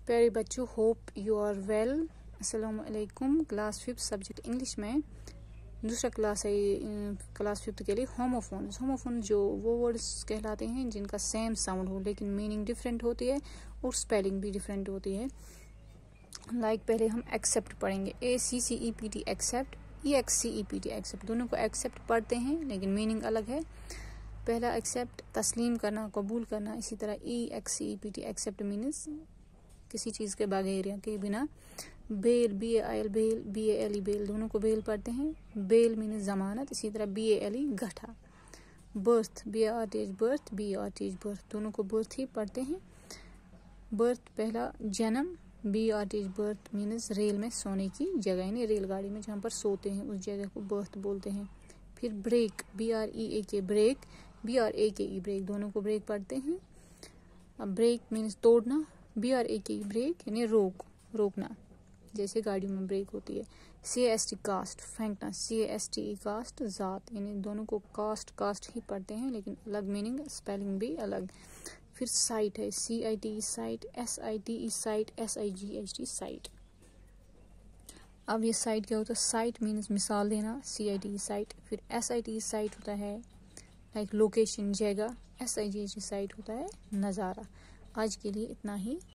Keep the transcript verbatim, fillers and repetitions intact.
प्यारे बच्चों, hope you are well. अस्सलाम वालेकुम। क्लास फिफ्थ सब्जेक्ट इंग्लिश में दूसरा क्लास है क्लास फिफ्थ के लिए होमोफोन्स। होमोफोन्स जो वो वर्ड्स कहलाते हैं जिनका सेम साउंड हो लेकिन मीनिंग डिफरेंट होती है और स्पेलिंग भी डिफरेंट होती है। लाइक like पहले हम एक्सेप्ट पढ़ेंगे, A C C E P T accept, E X C E P T except. दोनों को एक्सेप्ट पढ़ते हैं लेकिन मीनिंग अलग है। पहला एक्सेप्ट तस्लीम करना, कबूल करना। इसी तरह E X C E P T except means किसी चीज़ के बगैर या के बिना। Bail, B A I L bail, B A L E bail, दोनों को बेल पढ़ते हैं। बेल मीन्स जमानत। इसी तरह बी ए एल ई गठा। Birth, B A R T H birth, B A R T H birth, दोनों को बर्थ ही पढ़ते हैं। बर्थ पहला जन्म, B R T H berth means रेल में सोने की जगह, यानी रेलगाड़ी में जहाँ पर सोते हैं उस जगह को बर्थ बोलते हैं। फिर break, B R E A K break, B R A के ई ब्रेक, दोनों को ब्रेक पढ़ते हैं। अब ब्रेक मीन्स तोड़ना, B R A K brake यानी रोक, रोकना, जैसे गाड़ियों में ब्रेक होती है। C A S T cast, फेंकना, C A S T E caste जात, यानी दोनों को कास्ट कास्ट ही पढ़ते हैं लेकिन अलग मीनिंग, स्पेलिंग भी अलग। फिर साइट है, C I T E site, S I T E site, S I G H T sight. अब ये साइट क्या होता है? साइट मीन्स मिसाल देना, C I T E cite. फिर S I T E site होता है लाइक लोकेशन, जगह। S I G H T sight होता है नज़ारा। आज के लिए इतना ही।